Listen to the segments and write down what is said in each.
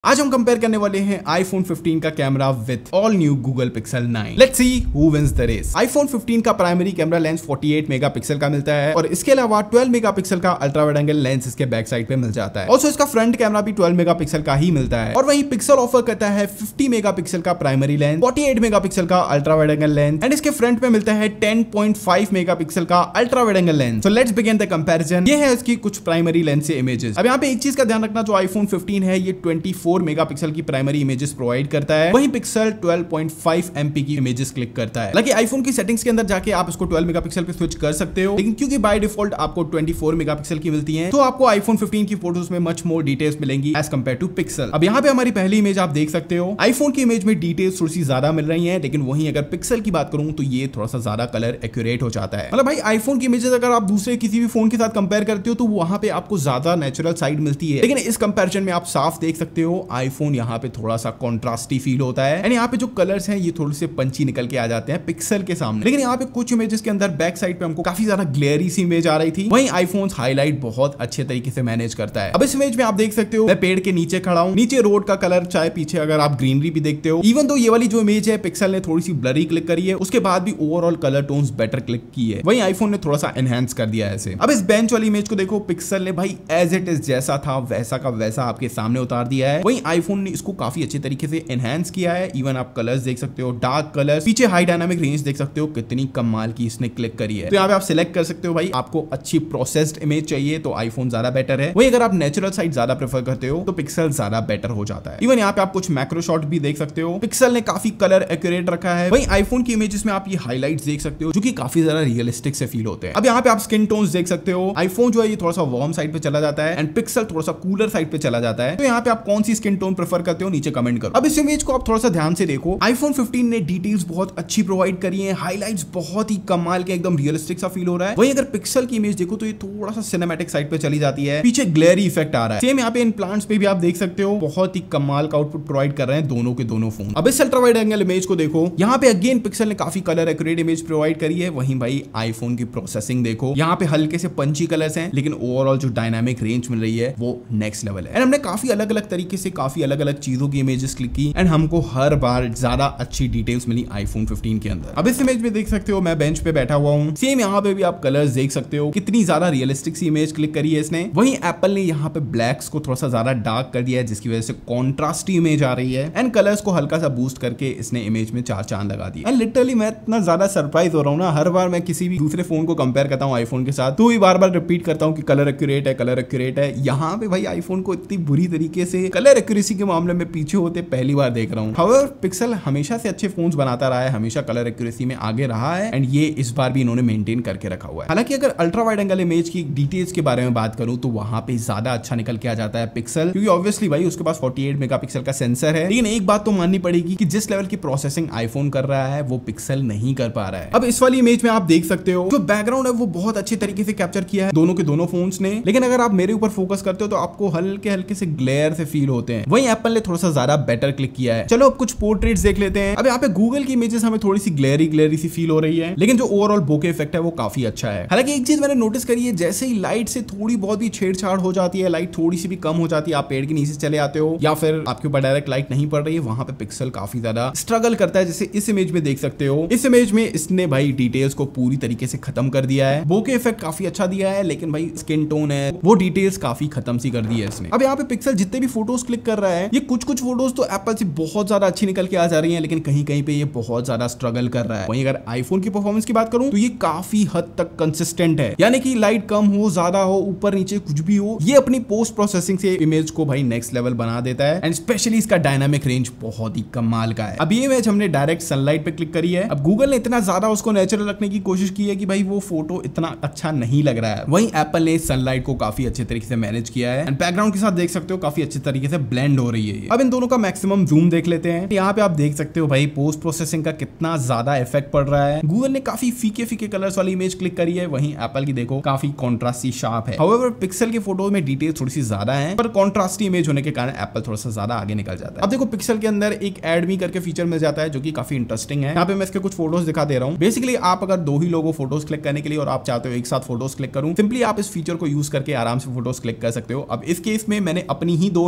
आज हम कंपेयर करने वाले हैं iPhone 15 का camera with all new Google Pixel 9। Let's see who wins the race. iPhone 15 का प्राइमरी कैमरा लेंस 48 मेगापिक्सल का मिलता है और इसके अलावा 12 मेगापिक्सल का अल्ट्रा वाइड एंगल लेंस इसके बैक साइड पे मिल जाता है। ऑल्सो इसका फ्रंट कैमरा भी 12 मेगापिक्सल का ही मिलता है और वहीं पिक्सल ऑफर करता है 50 मेगापिक्सल का प्राइमरी लेंस, 48 मेगापिक्सल का ultra wide angle lens and इसके फ्रंट में मिलता है 10.5 मेगापिक्सल का ultra wide angle lens. So let's begin the comparison. ये है इसकी कुछ प्राइमरी लेंस से इमेजेस। अब यहाँ पे एक चीज का ध्यान रखना, जो iPhone 15 है ये 24 मेगापिक्सल की प्राइमरी इमेजेस प्रोवाइड करता है, वहीं पिक्सल 12.5 MP की इमेजेस क्लिक करता है। हालांकि आईफोन की सेटिंग्स के अंदर जाके आप इसको 12 मेगापिक्सल पे स्विच कर सकते हो, लेकिन क्योंकि बाय डिफॉल्ट आपको 24 मेगापिक्सल की मिलती है, तो आपको iPhone 15 की फोटोज में मच मोर डिटेल्स मिलेंगी एज कंपेयर टू पिक्सल। अब यहाँ पे हमारी पहली इमेज आप देख सकते हो, आईफोन की इमेज में डिटेल्स थोड़ी सी ज्यादा मिल रही है, लेकिन वहीं अगर पिक्सल की बात करूं तो ये थोड़ा सा ज्यादा कलर एक्यूरेट हो जाता है। मतलब भाई आईफोन की इमेजेस अगर आप दूसरे किसी भी फोन के साथ कंपेयर करते हो तो वहां पे आपको ज्यादा नेचुरल साइड मिलती है, लेकिन इस कंपैरिजन में आप साफ देख सकते हो आईफोन यहाँ पे थोड़ा सा कॉन्ट्रास्टी फील होता है एंड यहाँ पे जो कलर्स हैं ये थोड़े से पंची निकल के आ जाते हैं पिक्सल के सामने। लेकिन यहाँ पे कुछ इमेजेस के अंदर बैक साइड पे हमको काफी ज्यादा ग्लेयरी सी इमेज आ रही थी, वहीं आईफोन हाईलाइट बहुत अच्छे तरीके से मैनेज करता है। अब इस इमेज में आप देख सकते हो मैं पेड़ के नीचे खड़ा हूँ, नीचे रोड का कलर, चाहे पीछे अगर आप ग्रीनरी भी देखते हो, इवन तो ये वाली जो इमेज है पिक्सल ने थोड़ी सी ब्लरी क्लिक करी है, उसके बाद भी overall colour tones better click की है, वहीं आईफोन ने थोड़ा सा एनहांस कर दिया है ऐसे। अब इस बेंच वाली इमेज को देखो, पिक्सल ने भाई एज इट इज जैसा था वैसा का वैसा आपके सामने उतार दिया है, वहीं आईफोन ने इसको काफी अच्छे तरीके से एनहांस किया है। इवन आप कलर्स देख सकते हो, डार्क कलर्स, पीछे हाई डायनामिक रेंज देख सकते हो, कितनी कमाल की इसने क्लिक करी है। तो यहाँ पे आप सिलेक्ट कर सकते हो भाई आपको अच्छी प्रोसेस्ड इमेज चाहिए तो आईफोन ज्यादा बेटर है, वहीं अगर आप नेचुरल साइड ज्यादा प्रेफर करते हो तो पिक्सल ज्यादा बेटर हो जाता है। इवन यहाँ पे आप कुछ मैक्रो शॉट भी देख सकते हो, पिक्सल ने काफी कलर एक्यूरेट रखा है, वहीं आईफोन की इमेजेस में आप ये हाईलाइट्स देख सकते हो जो कि काफी ज्यादा रियलिस्टिक से फील होते हैं। अब यहाँ पे आप स्किन टोन्स देख सकते हो, आईफोन जो है ये थोड़ा सा वार्म साइड पे चला जाता है एंड पिक्सल थोड़ा सा कूलर साइड पे चला जाता है। तो यहाँ पे आप कौन सी स्किन टोन प्रेफर करते हो नीचे कमेंट करो। अब इस इमेज को आप थोड़ा सा ध्यान से देखो, iPhone 15 ने डिटेल्स बहुत अच्छी प्रोवाइड करी है, हाइलाइट्स बहुत ही कमाल के एकदम रियलिस्टिक सा फील हो रहा है। वहीं अगर पिक्सल की इमेज देखो तो ये थोड़ा सा सिनेमैटिक साइड पे चली जाती है, पीछे ग्लेयरी इफेक्ट आ रहा है। सेम यहाँ पे इन प्लांट्स पे भी आप देख सकते हो, बहुत ही कमाल का आउटपुट प्रोवाइड कर रहे हैं दोनों के दोनों फोन। अब इस अल्ट्रा वाइड एंगल इमेज को देखो, यहाँ पे अगेन पिक्सल ने काफी कलर एक्यूरेट इमेज प्रोवाइड करी है, वहीं भाई आईफोन की प्रोसेसिंग देखो, यहाँ पे हल्के से पंची कलर्स हैं, लेकिन ओवरऑल जो डायनामिक रेंज मिल रही है वो नेक्स्ट लेवल है। एंड हमने काफी अलग अलग तरीके से काफी अलग अलग चीजों की इमेजेस क्लिक की एंड हमको हर बार ज्यादा अच्छी डिटेल्स मिली iPhone 15 के अंदर। अब इस इमेज में देख सकते हो मैं बेंच पे बैठा हुआ हूँ, सेम यहाँ पे भी आप कलर्स देख सकते हो, कितनी ज्यादा रियलिस्टिक सी इमेज क्लिक करी है इसने। वहीं एप्पल ने यहाँ पे ब्लैक्स को थोड़ा सा ज्यादा डार्क कर दिया है, जिसकी वजह से कॉन्ट्रास्टी इमेज आ रही है एंड कलर्स को हल्का सा बूस्ट करके इसने इमेज में चार चांद लगा दिया। एंड लिटरली मैं इतना ज्यादा सरप्राइज हो रहा हूँ ना, हर बार मैं किसी भी दूसरे फोन को कंपेयर करता हूँ आईफोन के साथ, तो भी बार बार रिपीट करता हूँ कि कलर एक्यूरेट है, कलर एक्यूरेट है। यहाँ पे भाई आईफोन को इतनी बुरी तरीके से कलर एक्यूरेसी के मामले में पीछे होते पहली बार देख रहा हूँ। हाउएवर पिक्सल हमेशा से अच्छे फोन्स बनाता रहा है, हमेशा कलर एक्यूरेसी में आगे रहा है एंड ये इस बार भी इन्होंने मेंटेन करके रखा हुआ है। हालांकि अगर अल्ट्रा वाइड एंगल इमेज की डिटेल्स के बारे में बात करूं तो वहां पे ज्यादा अच्छा निकल के आ जाता है पिक्सल, क्योंकि ऑब्वियसली भाई उसके पास 48 मेगापिक्सल का सेंसर है। लेकिन एक बात तो माननी पड़ेगी कि जिस लेवल की प्रोसेसिंग आईफोन कर रहा है वो पिक्सल नहीं कर पा रहा है। अब इस वाली इमेज में आप देख सकते हो जो बैकग्राउंड है वो बहुत अच्छे तरीके से कैप्चर किया है दोनों के दोनों फोन्स ने, लेकिन अगर आप मेरे ऊपर फोकस करते हो तो आपको हल्के हल्के से ग्लेयर से फील होते हैं। वहीं एप्पल ने थोड़ा सा ज्यादा बेटर क्लिक किया है। चलो अब कुछ पोर्ट्रेट्स देख लेते हैं। अब यहाँ पे गूगल की इमेजेस हमें थोड़ी सी ग्लेरी सी फील हो रही है, लेकिन जो ओवरऑल बोके इफेक्ट है वो काफी अच्छा है। हालांकि एक चीज मैंने नोटिस करी है, जैसे ही लाइट से थोड़ी बहुत भी छेड़छाड़ हो जाती है, लाइट थोड़ी सी भी कम हो जाती है, आप पेड़ के नीचे चले आते हो या फिर आपके ऊपर डायरेक्ट लाइट नहीं पड़ रही है, वहां पे पिक्सल काफी ज्यादा स्ट्रगल करता है। जैसे इस इमेज में देख सकते हो, इस इमेज में इसने भाई डिटेल्स को पूरी तरीके से खत्म कर दिया है, बोके इफेक्ट काफी अच्छा दिया है, लेकिन भाई स्किन टोन है वो डिटेल्स काफी खत्म सी कर दी है इसने। अब यहाँ पे पिक्सल जितने भी फोटोज क्लिक कर रहा है, ये कुछ फोटोज तो एप्पल से बहुत ज्यादा अच्छी निकल के आ जा रही है, लेकिन कहीं कहीं पे ये बहुत ज्यादा स्ट्रगल कर रहा है। वहीं अगर आईफोन की परफॉर्मेंस की बात करूं तो ये काफी हद तक कंसिस्टेंट है, यानी कि लाइट कम हो ज्यादा हो ऊपर नीचे कुछ भी हो, ये अपनी पोस्ट प्रोसेसिंग से इमेज को भाई नेक्स्ट लेवल बना देता है एंड स्पेशली इसका डायनामिक रेंज बहुत ही कमाल का है। अब ये इमेज हमने डायरेक्ट सनलाइट पे क्लिक करी है। अब गूगल ने इतना ज्यादा उसको नेचुरल रखने की कोशिश की है कि भाई वो फोटो इतना अच्छा नहीं लग रहा है, वहीं एप्पल ने सनलाइट को काफी अच्छे तरीके से मैनेज किया है एंड बैकग्राउंड के साथ देख सकते हो काफी अच्छे तरीके से ब्लेंड हो रही है। अब इन दोनों का मैक्सिमम जूम देख लेते हैं। यहाँ पे आप देख सकते हो भाई पोस्ट प्रोसेसिंग का कितना ज्यादा इफेक्ट पड़ रहा है। गूगल ने काफी फीके फीके कलर्स वाली इमेज क्लिक करी है, वहीं एप्पल की देखो काफी कॉन्ट्रास्टी शार्प है। हाउएवर पिक्सल के फोटो में डिटेल्स थोड़ी सी ज्यादा है, पर कॉन्ट्रास्टी इमेज होने के कारण एप्पल थोड़ा सा ज्यादा आगे निकल जाता है। अब देखो पिक्सल के अंदर एक एड मी करके फीचर मिल जाता है जो कि काफी इंटरेस्टिंग है। यहाँ पे मैं इसके कुछ फोटोज दिखा दे रहा हूँ। बेसिकली आप अगर दो ही लोगों फोटोज क्लिक करने के लिए और आप चाहते हो एक साथ फोटोज क्लिक करूं, सिंपली आप इस फीचर को यूज करके आराम से फोटोज क्लिक कर सकते हो। अब इस केस में मैंने अपनी ही दो इमेजेस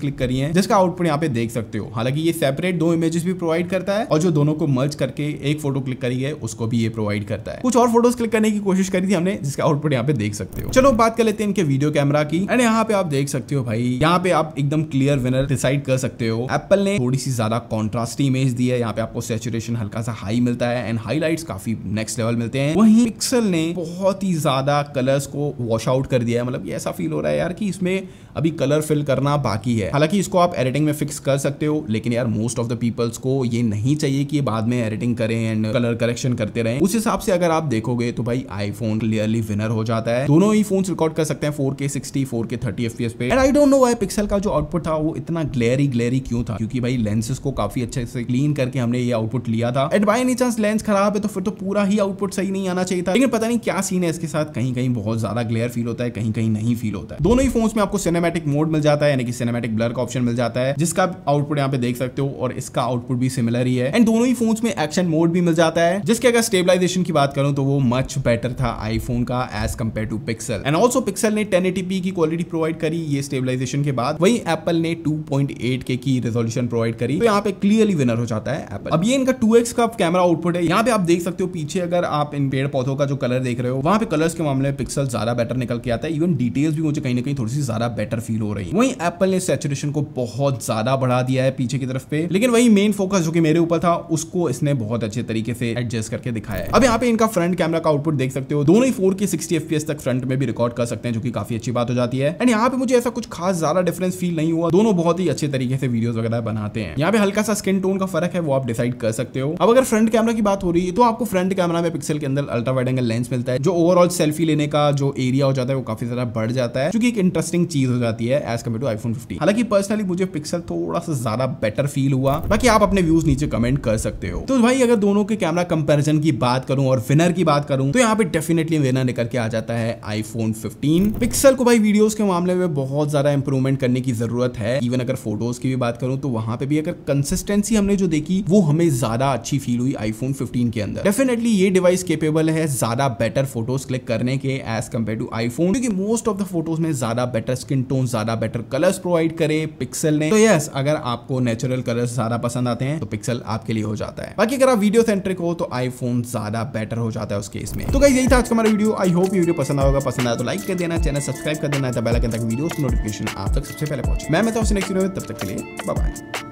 क्लिक करी हैं, जिसका आउटपुट यहाँ पे देख सकते हो। हालांकि ये सेपरेट 2 इमेजेस भी प्रोवाइड करता है और जो दोनों को मर्ज करके एक फोटो क्लिक करी है उसको भी ये प्रोवाइड करता है। कुछ और फोटोज क्लिक करने की कोशिश करी थी हमने, जिसका आउटपुट यहाँ पे देख सकते हो। चलो बात कर लेते हैं इनके वीडियो कैमरा की। एंड यहाँ पे आप देख सकते हो भाई, यहाँ पे आप एकदम क्लियर विनर डिसाइड कर सकते हो। एप्पल ने थोड़ी सी ज्यादा कॉन्ट्रास्टी इमेज दी है, यहाँ पे आपको सैचुरेशन हल्का सा हाई मिलता है एंड हाईलाइट्स काफी नेक्स्ट लेवल मिलते हैं। वहीं पिक्सल ने बहुत ही ज्यादा कलर्स को वॉश आउट कर दिया है। मतलब ये ऐसा फील हो रहा है यार कि इसमें अभी कलर फिल करना बाकी है। हालांकि इसको आप एडिटिंग में फिक्स कर सकते हो, लेकिन यार मोस्ट ऑफ द पीपल्स को ये नहीं चाहिए कि बाद में एडिटिंग करें एंड कलर करेक्शन करते रहें। उस हिसाब से अगर आप देखोगे तो भाई आईफोन क्लियरली विनर हो जाता है। दोनों ही फोन्स रिकॉर्ड कर सकते हैं 4K 60, 4K 30 FPS पे। And I don't know why pixel का जो आउटपुट था वो इतना ग्लेरी क्यों था, क्योंकि भाई लेंसेस को काफी अच्छे से क्लीन करके हमने ये आउटपुट लिया था। And by any chance lens खराब है तो फिर तो पूरा ही आउटपुट सही नहीं आना चाहिए था, लेकिन पता नहीं क्या सीन है इसके साथ, कहीं कहीं बहुत ज्यादा ग्लेयर फील होता है, कहीं कहीं नहीं फील होता है। दोनों ही फोन्स में आपको सिनेमैटिक मोड मिल जाता है, यानी कि सिनेमैटिक ब्लर का ऑप्शन मिल जाता है, जिसका आउटपुट यहाँ पे देख सकते हो और इसका आउटपुट भी सिमिलर ही है। एंड दोनों ही फोन्स में एक्शन मोड भी मिल जाता है, जिसके अगर स्टेबलाइजेशन की बात करूं तो वो मच बेटर था आईफोन का as compare to pixel. And also pixel ने 1080p की क्वालिटी प्रोवाइड करी ये स्टेबलाइजेशन के बाद, वही एप्पल ने 2.8K की रेजोल्यूशन प्रोवाइड करी। तो यहाँ पे क्लियरली विनर हो जाता है एप्पल। अब ये इनका 2x का कैमरा आउटपुट है। यहाँ पे आप देख सकते हो पीछे अगर आप इन पेड़ पौधों का जो कलर देख रहे हो, वहां पे कलर्स के मामले में पिक्सल ज्यादा बेटर निकल के आता है। इवन डिटेल्स भी मुझे कहीं ना कहीं थोड़ी सी ज्यादा बेटर फील हो रही है। वहीं एप्पल ने सैचुरेशन को बहुत ज्यादा बढ़ा दिया है पीछे की तरफ पे, लेकिन वही मेन फोकस जो कि मेरे ऊपर था उसको इसने बहुत अच्छे तरीके से एडजस्ट करके दिखाया है। अब यहाँ पे इनका फ्रंट कैमरा का आउटपुट देख सकते हो, दोनों ही 4K 60 FPS तक फ्रंट में भी रिकॉर्ड कर सकते हैं, जो कि काफी अच्छी बात हो जाती है। एंड यहाँ पे मुझे ऐसा कुछ खास ज्यादा डिफरेंस फील नहीं हुआ, दोनों बहुत ही अच्छे तरीके से वीडियोस वगैरह बनाते हैं। यहाँ पे हल्का सा स्किन टोन का फर्क है, वो आप डिसाइड कर सकते हो। अब अगर फ्रंट कैमरा की बात हो रही है तो आपको फ्रंट कैमरा में पिक्सल के अंदर अल्ट्रा वाइड एंगल लेंस मिलता है, जो ओवरऑल सेल्फी लेने का जो एरिया हो जाता है वो काफी ज्यादा बढ़ जाता है, जो कि एक इंटरेस्टिंग चीज हो जाती है एज कम्पेयर टू आईफोन 15। हालांकि पर्सनली मुझे पिक्सल थोड़ा सा ज्यादा बेटर फील हुआ, बाकी आप अपने व्यूज नीचे कमेंट कर सकते हो। तो भाई अगर दोनों के कैमरा कंपैरिजन की बात करूं और विनर की बात करूं तो यहाँ पे डेफिनेटली विनर निकल के आ जाता है आईफोन 15। पिक्सल को भाई वीडियोस के मामले में बहुत ज्यादा इंप्रूवमेंट करने की जरूरत है। इवन अगर फोटोज की भी बात करूं तो वहां पे भी अगर कंसिस्टेंसी हमने जो देखी वो हमें ज्यादा अच्छी फील हुई आईफोन 15 के अंदर। डेफिनेटली ये डिवाइस केपेबल है ज्यादा बेटर फोटोज क्लिक करने के एज कंपेयर टू आईफोन, क्योंकि मोस्ट ऑफ द फोटोज में ज्यादा बेटर स्किन टोन, ज्यादा बेटर कलर्स प्रोवाइड करे पिक्सल ने। तो यस, अगर आपको नेचुरल कलर्स ज्यादा पसंद आते हैं तो पिक्सल आपके लिए हो जाता है। बाकी अगर आप वीडियो सेंट्रिक हो तो आईफोन ज्यादा बेटर हो जाता है उस केस में। तो गाइस यही था आज का हमारा वीडियो। आई होप ये वीडियो पसंद आएगा। पसंद आया तो लाइक कर देना, चैनल सब्सक्राइब कर देना, बेल आइकन तक वीडियोस की नोटिफिकेशन आप तक सबसे पहले पहुंचे। मैं तो नेक्स्ट वीडियो में, तब तक के लिए बाय बाय।